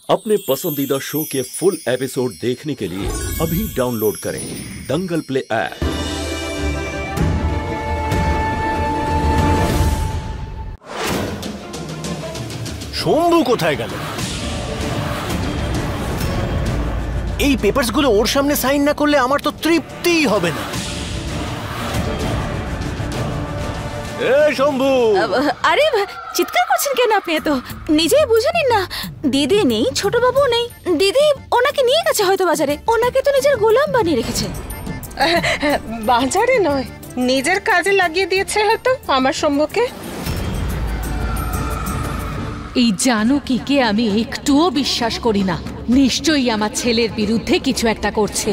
अपने पसंदीदा शो के फुल एपिसोड देखने के लिए अभी डाउनलोड करें दंगल प्ले ऐप। শম্ভু কোথায় গেল? এই পেপারসগুলো ওর সামনে সাইন না করলে আমার তো তৃপ্তিই হবে না। শম্ভু, আরে চিৎকার করছেন কেন আপনি? এত নিজেই বুঝে নিন না। দিদি নেই, ছোট বাবু নেই। দিদি ওনাকে নিয়ে গেছে হয়তো বাজারে। ওনাকে তো নিজের গোলাম বানিয়ে রেখেছে। বাজারে নয়, নিজের কাজে লাগিয়ে দিয়েছে হয়তো আমার শম্ভুকে। এই জানকীকে আমি একটুও বিশ্বাস করি না। নিশ্চয়ই আমার ছেলের বিরুদ্ধে কিছু একটা করছে।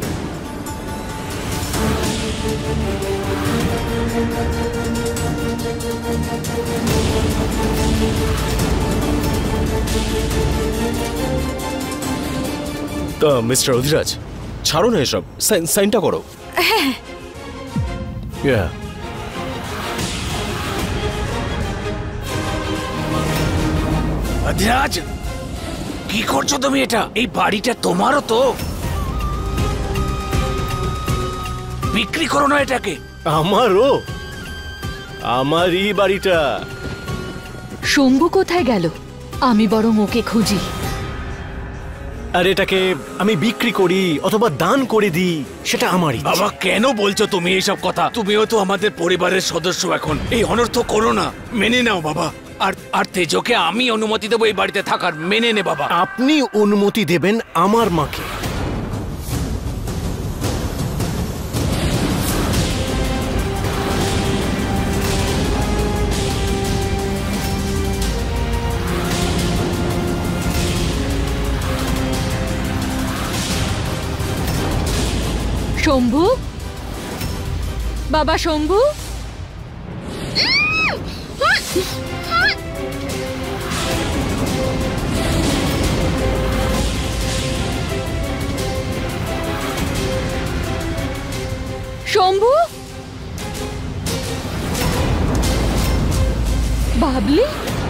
মিস্টার অধিরাজ, ছাড়ো না এসব, সাইনটা করো। অধিরাজ, কি করছো তুমি? এটা এই বাড়িটা তোমারও তো, বিক্রি করো না এটাকে। আমারও, আমারই বাড়িটা। শম্ভু কোথায় গেল? আমি বরং ওকে খুঁজি। আর এটাকে আমি বিক্রি করি অথবা দান করে দিই, সেটা আমারই। বাবা, কেন বলছো তুমি এইসব কথা? তুমিও তো আমাদের পরিবারের সদস্য এখন। এই অনর্থ করো না, মেনে নাও বাবা। আর তেজকে আমি অনুমতি দেবো এই বাড়িতে থাকার, মেনে নে বাবা। আপনি অনুমতি দেবেন আমার মাকে? শম্ভু, বাবা শম্ভু, শম্ভু, বাবলি,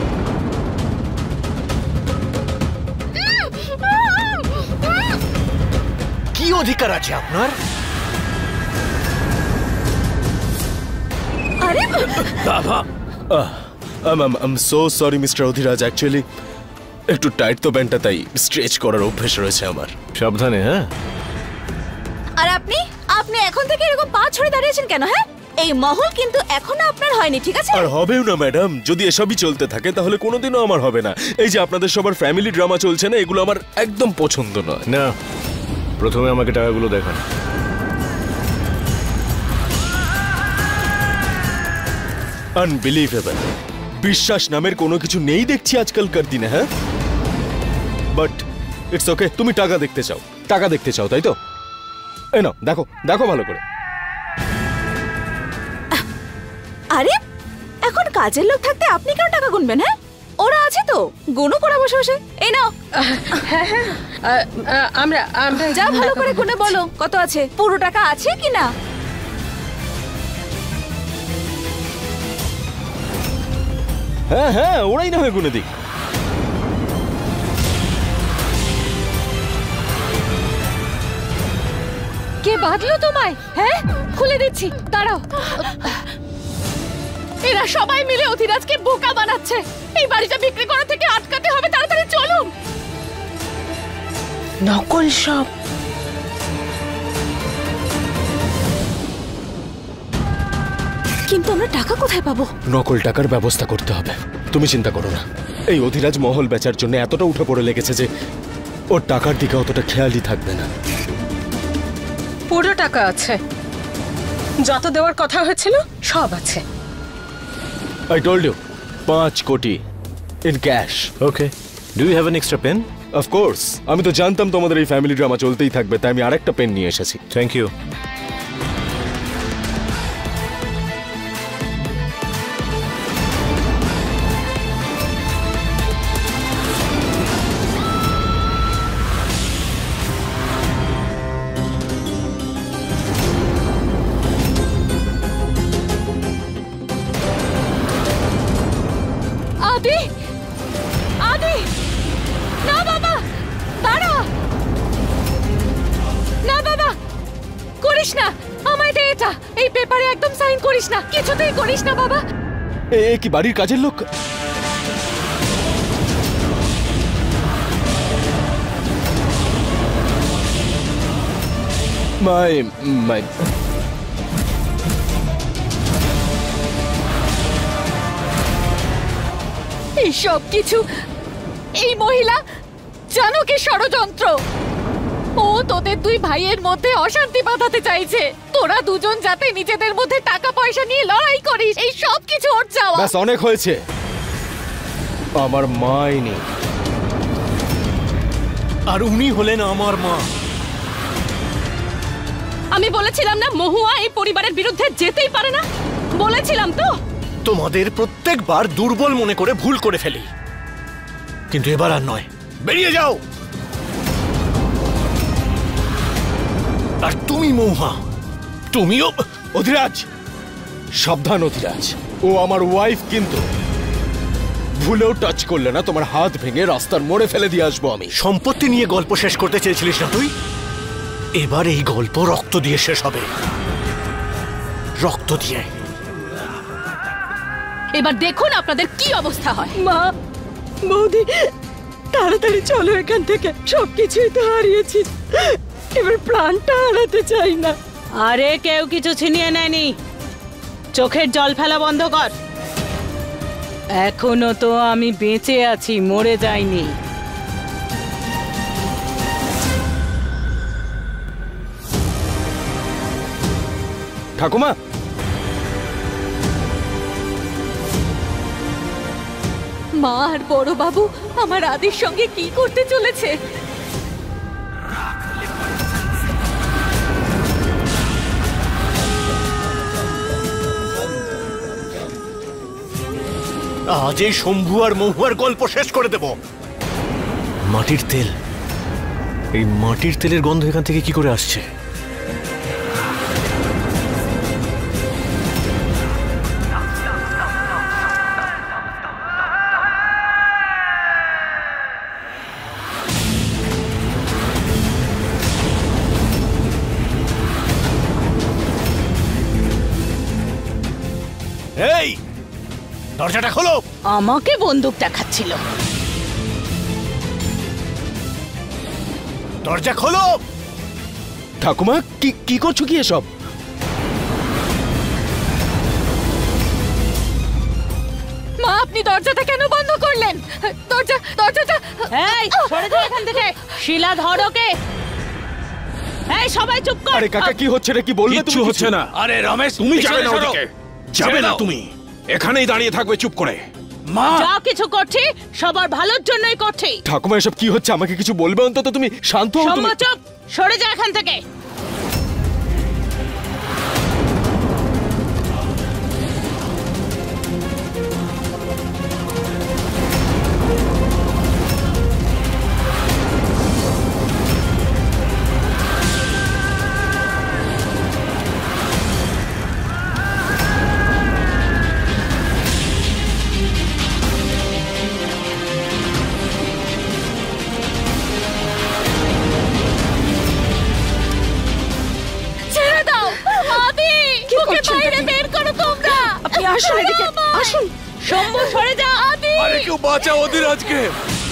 কি অধিকার আছে আপনার? আরে বাবা, I'm so sorry mister Adhiraj, actually একটু টাইট তো প্যান্টটা, তাই স্ট্রেচ করার অভ্যেস রয়েছে আমার। সাবধানে। হ্যাঁ। আর আপনি এখন থেকে এরকম পা ছড়ে দাঁড়িয়েছেন কেন? হ্যাঁ, এই মহল কিন্তু এখনো আপনার হয়নি, ঠিক আছে? আর হবেও না ম্যাডাম। যদি এসবই চলতে থাকে তাহলে কোনোদিনও আমার হবে না। এই যে আপনাদের সবার ফ্যামিলি ড্রামা চলছে না, এগুলো আমার একদম পছন্দ নয়। না, প্রথমে আমাকে টাকাগুলো দেখান। আনবিলিভেবল, বিশ্বাস নামের কোনো কিছু নেই দেখছি আজকালকার দিনে। হ্যাঁ, বাট ইটস ওকে। তুমি টাকা দেখতে চাও, টাকা দেখতে চাও, তাই তো? এই নাও, দেখো দেখো ভালো করে। আরে এখন কাজের লোক থাকতে আপনি কেন টাকা গুনবেন? হ্যাঁ, ওরা আছে তো, গুনো করা বসে বসে। এই নাও। আমরা যা ভালো করে গুনে বলো কত আছে, পুরো টাকা আছে কিনা। হ্যাঁ হ্যাঁ, ওরাই না হয় গুনে দিক। কে বাঁধলো তোমায়? হ্যাঁ, খুলে দিচ্ছি, দাঁড়াও। এরা সবাই মিলে অধিরাজকে বোকা বানাচ্ছে। এই বাড়িটা বিক্রি করা থেকে আটকাতে হবে, তাড়াতাড়ি চলুন। নকল সব। কিন্তু আমরা টাকা কোথায় পাবো? নকল টাকার ব্যবস্থা করতে হবে। তুমি চিন্তা করো না, এই অধিরাজ মহল বেচার জন্য এতটা উঠে পড়ে লেগেছে যে ওর টাকার দিকে অতটা খেয়ালই থাকবে না। পুরো টাকা আছে, যত দেওয়ার কথা হয়েছিল সব আছে। I told you, 5 কোটি in cash. Okay. Do you have an extra pen? Of course. আমি তো জানতাম তোমাদের এই ফ্যামিলি ড্রামা চলতেই থাকবে, তাই আমি আরেকটা পেন নিয়ে এসেছি। Thank you. আদি, আদি, না বাবা, এই পেপারে একদম সাইন করিস না, কিছুতেই করিস না বাবা। এ কি বাড়ির কাজের লোক? মাই মাই এই সব কিছু এই মহিলা জানকীর ষড়যন্ত্র। ও তোদের দুই ভাইয়ের মধ্যে অশান্তি বাঁধাতে চাইছে। তোরা দুজন যাতে নিজেদের মধ্যে টাকা পয়সা নিয়ে লড়াই করিস, এই সব কিছু ওর চাওয়া। ব্যাস, অনেক হয়েছে। আমার মাই নেই, আর উনি হলেন আমার মা। আমি বলেছিলাম না মহুয়া এই পরিবারের বিরুদ্ধে যেতেই পারে না? বলেছিলাম তো। তোমাদের প্রত্যেকবার দুর্বল মনে করে ভুল করে ফেলি, কিন্তু এবার আর নয়। বেরিয়ে যাও। আর তুমি মহুয়া, তুমিও। অধিরাজ, সাবধান অধিরাজ, ও আমার ওয়াইফ, কিন্তু ভুলেও টাচ করলে না তোমার হাত ভেঙে রাস্তার মোড়ে ফেলে দিয়ে আসবো আমি। সম্পত্তি নিয়ে গল্প শেষ করতে চেয়েছিলিস না তুই? এবার এই গল্প রক্ত দিয়ে শেষ হবে, রক্ত দিয়ে। এবার দেখুন আপনাদের কি অবস্থা হয়। মা, বৌদি, তাড়াতাড়ি চলো এখান থেকে। সবকিছুই তো হারিয়েছি, এবার প্রাণটা হারাতে চাই না। আরে কেউ কিছু ছিনিয়ে নেয়নি, চোখের জল ফেলা বন্ধ কর। এখনো তো আমি বেঁচে আছি, মরে যাইনি। ঠাকুমা, মা আর বড় বাবু আমার আদির সঙ্গে কি করতে চলেছে? আজ এই শম্ভু আর মহুয়ার গল্প শেষ করে দেব। মাটির তেল, এই মাটির তেলের গন্ধ এখান থেকে কি করে আসছে? এই দরজাটা খোলো। আমাকে বন্দুক দেখাচ্ছিল। দরজা খোলো। ঠাকুমা, কি করছো কি এসব? মা, আপনি দরজাটা কেন বন্ধ করলেন? দরজাটা। এই সরে যাও এখান থেকে। শিলা ধর ওকে। এই সবাই চুপ কর। আরে কাকা, কি হচ্ছে রে? কি বলবে? কিচ্ছু হচ্ছে না। আরে রমেশ, তুমি যাবে না ওদিকে, যাবে না তুমি, এখানেই দাঁড়িয়ে থাকবে চুপ করে। মা, যা কিছু করছি সবার ভালোর জন্যই করছি। ঠাকুমা, এসব কি হচ্ছে? আমাকে কিছু বলবে অন্তত। তুমি শান্ত হও। সম্মা চুপ, সরে যা এখান থেকে। আসুন এদিকে, আসুন। শম্ভু সরে যা। আদি, আরে কেউ বাঁচাও অধিরাজকে।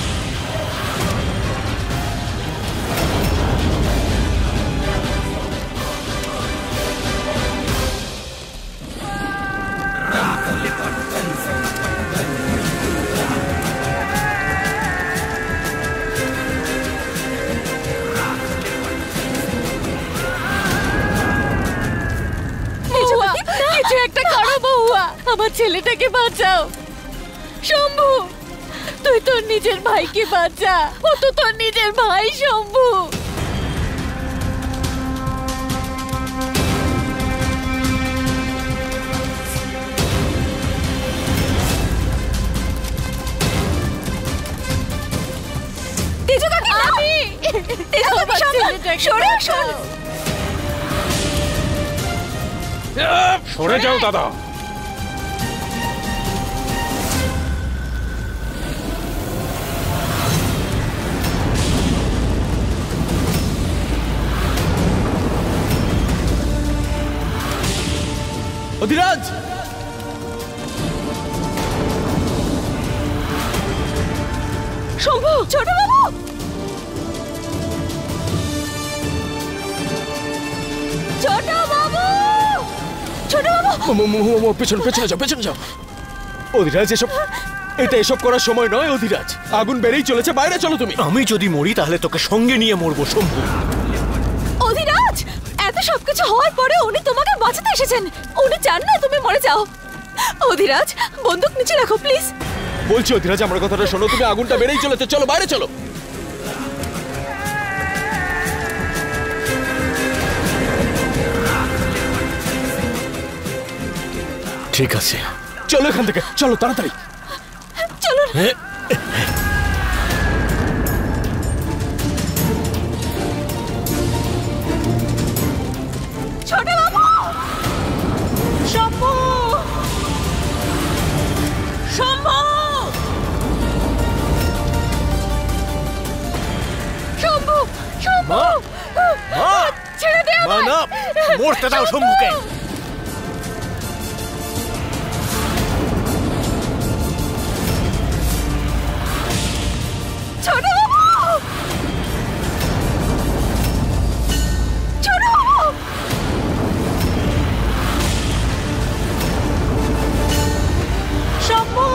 কিছু একটা করো বউয়া, আমার ছেলেটাকে বাঁচাও। শম্ভু, তুই তোর নিজের ভাইকে বাঁচা। ও তো তোর নিজের ভাই শম্ভু। তেজু কাকি, সরে আসো। সরে যাও দাদা। অধিরাজ! শম্ভু, ছোট বাবু! ছোট বাবু! ছোট বাবু! পেছনে পেছনে যাও, পেছনে যাও। অধিরাজ, এসব করার সময় নয় অধিরাজ। আগুন বেড়েই চলেছে, বাইরে চলো তুমি। আমি যদি মরি তাহলে তোকে সঙ্গে নিয়ে মরবো শম্ভু। অধিরাজ, এত সবকিছু হওয়ার পরে উনি তোমাকে বাঁচাতে এসেছেন। উনি চান না তুমি মরে যাও। অধিরাজ, বন্দুক নিচে রাখো প্লিজ। বলছি অধিরাজ, আমার কথাটা শোনো। তুমি আগুনটা বেড়েই চলেছে, চলো বাইরে চলো। ঠিক আছে, চলো এখান থেকে, চলো তাড়াতাড়ি চলো। ছোট বাবু! শম্ভু! শম্ভু! শম্ভু! শম্ভু! ছেড়ে দে আমায়! না, মরতে দাও শম্ভুকে। ছোট বাবু! ছোট বাবু! শম্ভু!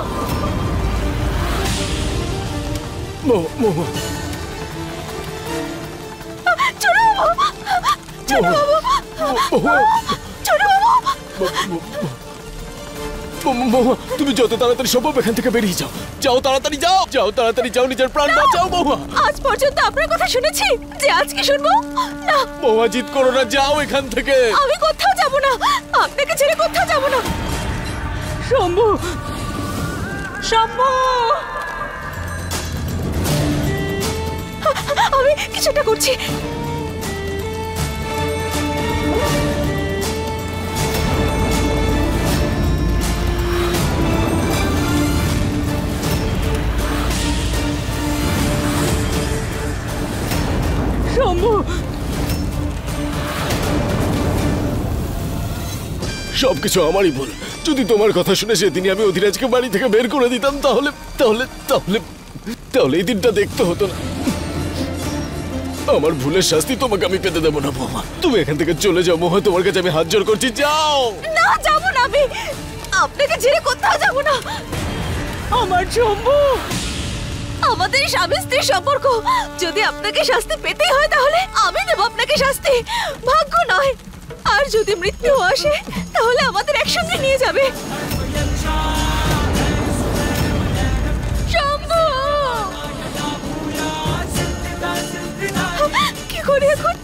মহুয়া, ছোট বাবু! ছোট বাবু! ছোট বাবু! মহুয়া, তুমি যত তাড়াতাড়ি সম্ভব এখান থেকে বেরিয়ে যাও। যাও তাড়াতাড়ি, যাও যাও তাড়াতাড়ি, যাও, নিজের প্রাণ বাঁচাও মহুয়া। আজ পর্যন্ত আপনার কথা শুনেছি, যে আজকে শুনবো না। মহুয়া, জিদ করো না, যাও এখান থেকে। আমি কোথাও যাব না, আপনাকে ছেড়ে কোথাও যাব না। শম্ভু! শম্ভু! আমি কিছুটা করছি। শম্ভু! সবকিছু আমারই ভুল। যদি তোমার কথা শুনে সেদিনই আমি অধিরাজকে বাড়ি থেকে বের করে দিতাম তাহলে তাহলে তাহলে তাহলে এই দিনটা দেখতে হতো না। আমার ভুলের শাস্তি তোমাকে আমি পেতে দেবো না মহুয়া। তুমি এখান থেকে চলে যাও মহুয়া, তোমার কাছে আমি হাত জোড় করছি, যাও। না, যাব না আমি, আপনাকে ছেড়ে কোথাও যাব না। আমার শম্ভু! আমাদের স্বামী স্ত্রীর সম্পর্ক, যদি আপনাকে শাস্তি পেতেই হয় তাহলে আমি দেব আপনাকে শাস্তি, ভাগ্য নয়। আর যদি মৃত্যু আসে তাহলে আমাদের একসঙ্গে নিয়ে যাবে। শম্ভু! কি করি এখন?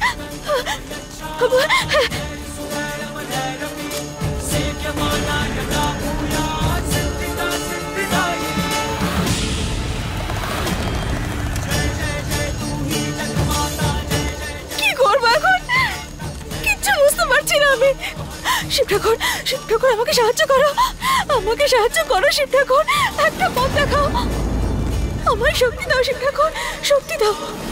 কি করবো এখন? কিচ্ছু বুঝতে পারছি না আমি। শিব ঠাকুর, শিব ঠাকুর, আমাকে সাহায্য করো, আমাকে সাহায্য করো শিব ঠাকুর, একটা পথ দেখাও, আমায় শক্তি দাও শিব ঠাকুর, শক্তি দাও।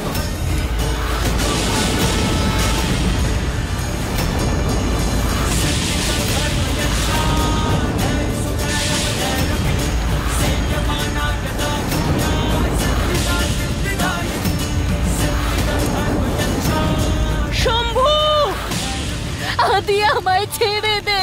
শম্ভু! আদি, আমায় ছেড়ে দে।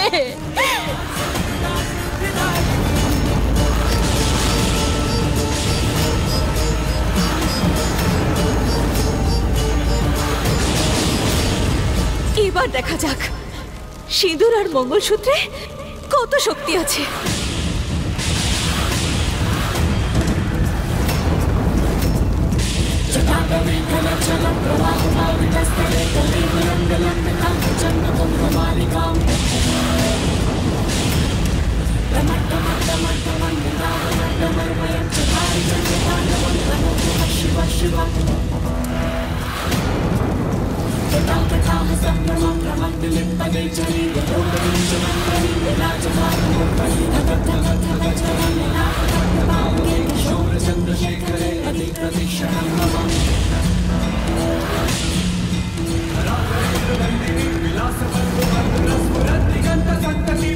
এবার দেখা যাক সিঁদুর আর মঙ্গলসূত্রে কত শক্তি আছে। विलास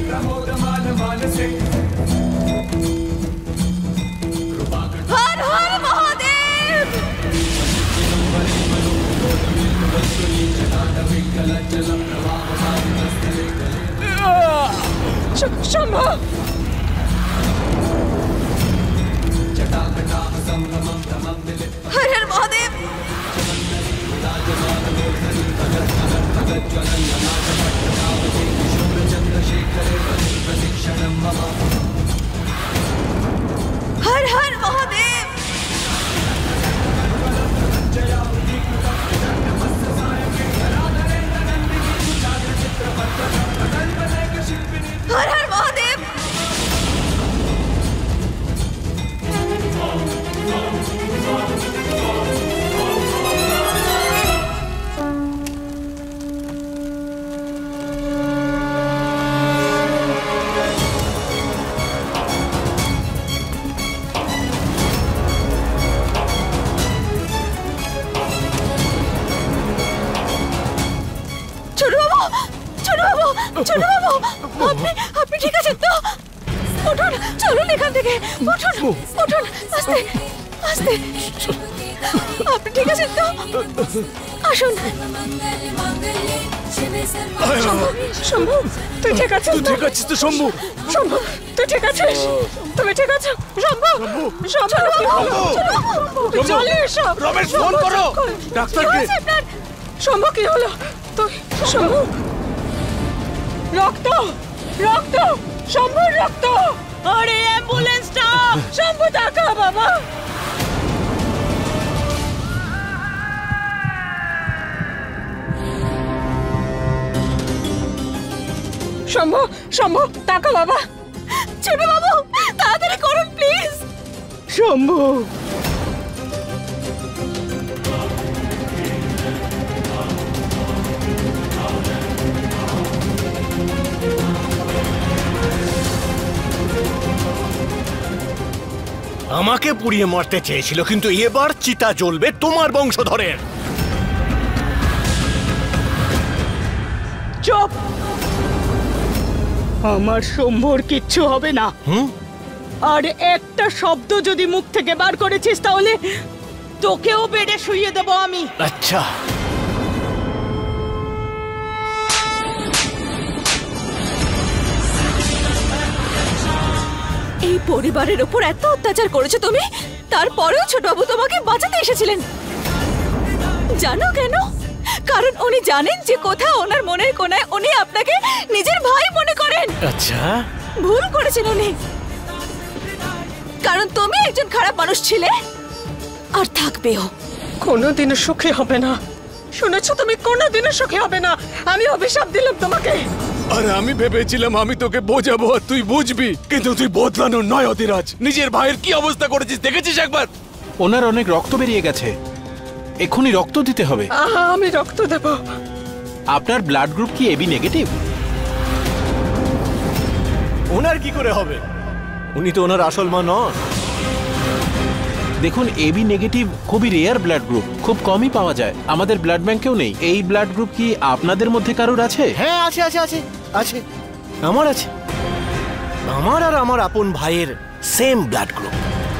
থেকে, উঠুন উঠুন, আস্তে আস্তে। আপনি ঠিক আছেন তো? আসুন। শম্ভু, তুই ঠিক আছিস? তুই ঠিক আছিস তো শম্ভু? শম্ভু, তুই ঠিক আছিস? তুমি ঠিক আছো? শম্ভু, শম্ভু, চলে এসো। রমেশ, ফোন করো ডাক্তারকে। শম্ভু, কি হলো? তুই শম্ভু, রক্ত রক্ত, শম্ভুর রক্ত। আরে অ্যাম্বুলেন্সটা, শম্ভু দেখা বাবা। শম্ভু, শম্ভু তাকা বাবা। ছোট বাবু, তাড়াতাড়ি করুন প্লিজ। শম্ভু, আমাকে পুড়িয়ে মারতে চেয়েছিল, কিন্তু এবার চিতা জ্বলবে তোমার বংশধরের। চুপ। আমার শম্ভুর কিচ্ছু হবে না। আর একটা শব্দ যদি মুখ থেকে বার করেছিস তাহলে তোকেও বেডে শুইয়ে দেব আমি। আচ্ছা, এই পরিবারের উপর এত অত্যাচার করেছো তুমি, তারপরেও ছোট বাবু তোমাকে বাঁচাতে এসেছিলেন। জানো কেন? কারণ উনি জানেন যে কোথাও ওনার মনের কোণায় উনি আপনাকে নিজের ভাই মনে করেন। আচ্ছা, ভুল করেছেন উনি, কারণ তুমি একজন খারাপ মানুষ ছিলে আর থাকবেও। কোনোদিনও সুখী হবে না, শুনেছো তুমি? কোনোদিনও সুখী হবে না। আমি অভিশাপ দিলাম তোমাকে। আরে আমি ভেবেছিলাম আমি তোকে বোঝাবো আর তুই বুঝবি, কিন্তু তুই বদলানোর নয় অধিরাজ। নিজের ভাইয়ের কি অবস্থা করেছিস দেখেছিস একবার? ওনার অনেক রক্ত বেরিয়ে গেছে, এক্ষুনি রক্ত দিতে হবে। আমি রক্ত দেব। আপনার ব্লাড গ্রুপ কি এবি নেগেটিভ? ওনার কি করে হবে? উনি তো ওনার আসল মা নন। দেখুন, এবি নেগেটিভ খুবই রেয়ার ব্লাড গ্রুপ, খুব কমই পাওয়া যায়। আমাদের ব্লাড ব্যাংকেও নেই। এই ব্লাড গ্রুপ কি আপনাদের মধ্যে কারোর আছে? হ্যাঁ, আছে আছে আছে আছে, আমার আছে। আমার আর আমার আপন ভাইয়ের সেম ব্লাড গ্রুপ।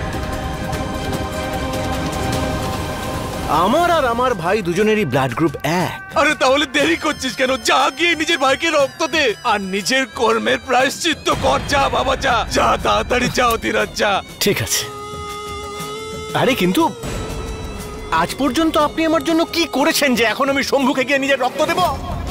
আমার আর আমার ভাই দুজনেরই ব্লাড গ্রুপ এক। আরে তাহলে দেরি করছিস কেন? যা গিয়ে নিজের ভাইকে রক্ত দে আর নিজের কর্মের প্রায়শ্চিত্ত কর। যা বাবা, যা যা, তাড়াতাড়ি যা অধিরাজ, যা। ঠিক আছে। আরে কিন্তু আজ পর্যন্ত আপনি আমার জন্য কি করেছেন যে এখন আমি শম্ভুকে গিয়ে নিজের রক্ত দেব?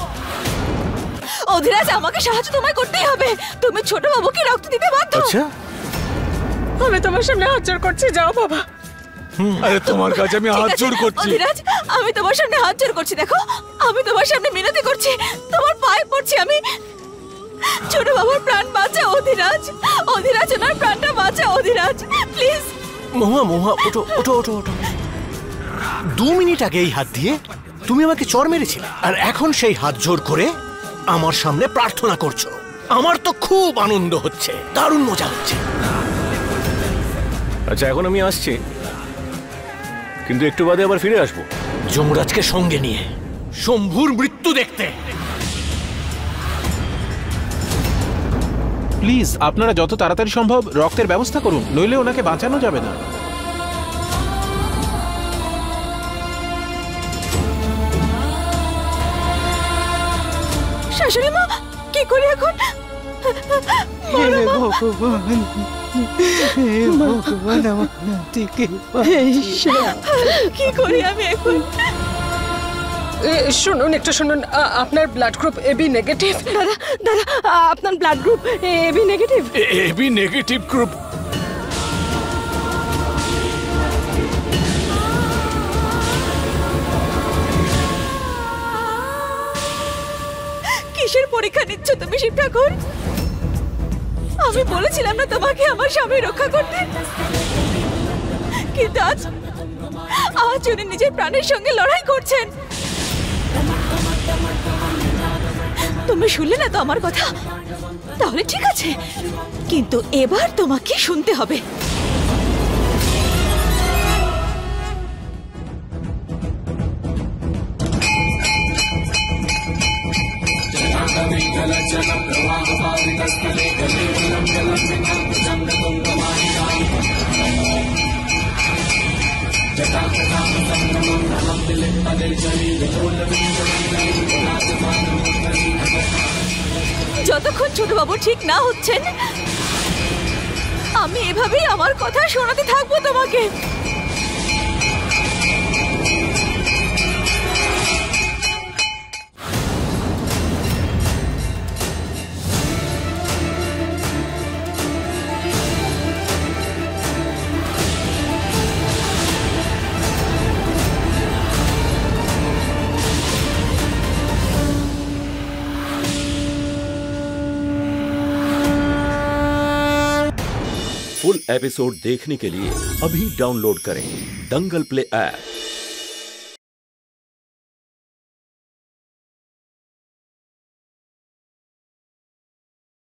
অধিরাজ, আমাকে সাহায্য তোমায় করতেই হবে। তুমি ছোট বাবুকে রক্ত দিতে বাধ্য। আচ্ছা, আমি তোমার সামনে হাত জোড় করছি, যাও বাবা। আরে তোমার কাছে আমি হাত জোড় করছি। অধিরাজ, আমি তোমার সামনে হাত জোড় করছি। দেখো, আমি তোমার সামনে মিনতি করছি, তোমার পায়ে পড়ছি আমি। ছোট বাবার প্রাণ বাঁচাও অধিরাজ। অধিরাজ, ওনার প্রাণটা বাঁচাও অধিরাজ, প্লিজ। মহুয়া, মহুয়া, ওঠো ওঠো ওঠো ওঠো। 2 মিনিট আগে এই হাত দিয়ে তুমি আমাকে চর মেরেছিলে, আর এখন সেই হাত জোড় করে আমার সামনে প্রার্থনা করছো। আমার তো খুব আনন্দ হচ্ছে, দারুণ মজা হচ্ছে। আচ্ছা, এখন আমি আসছি, কিন্তু একটু বাদে আবার ফিরে আসবো যমরাজকে সঙ্গে নিয়ে শম্ভুর মৃত্যু দেখতে। প্লিজ, আপনারা যত তাড়াতাড়ি সম্ভব রক্তের ব্যবস্থা করুন, নইলে ওনাকে বাঁচানো যাবে না। শাশুড়ি মা, কি করি এখন? ভগবান, ভগবান আমার নাতিকে কি করি আমি এখন? শুনুন, একটু শুনুন। আপনার ব্লাড গ্রুপ এবি নেগেটিভ। দাদা, দাদা, আপনার blood group AB negative. AB negative group? কিসের পরীক্ষা নিচ্ছ তুমি শিব ঠাকুর? আমি বলেছিলাম না তোমাকে আমার স্বামী রক্ষা করতে? কিন্তু আজ উনি নিজের প্রাণের সঙ্গে লড়াই করছেন। তুমি শুনলে না তো আমার কথা? তাহলে ঠিক আছে, কিন্তু এবার তোমাকে শুনতে হবে। যতক্ষণ ছোট বাবু ঠিক না হচ্ছেন আমি এভাবেই আমার কথা শোনাতে থাকবো তোমাকে। फुल एपिसोड देखने के लिए अभी डाउनलोड करें दंगल प्ले ऐप।